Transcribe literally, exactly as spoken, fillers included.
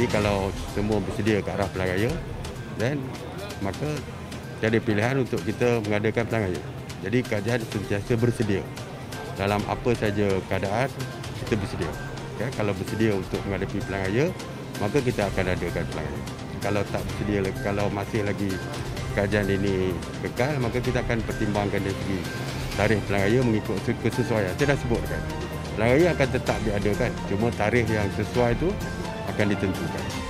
Jadi kalau semua bersedia ke arah pilihan raya, dan maka tiada pilihan untuk kita mengadakan pilihan raya. Jadi kerajaan sentiasa bersedia. Dalam apa saja keadaan, kita bersedia. Okay? Kalau bersedia untuk menghadapi pilihan raya, maka kita akan adakan pilihan raya. Kalau tak bersedia, kalau masih lagi kerajaan ini kekal, maka kita akan pertimbangkan dari segi tarikh pilihan raya mengikut kesesuaian. Saya dah sebutkan. Pilihan raya akan tetap diadakan, cuma tarikh yang sesuai itu akan ditentukan.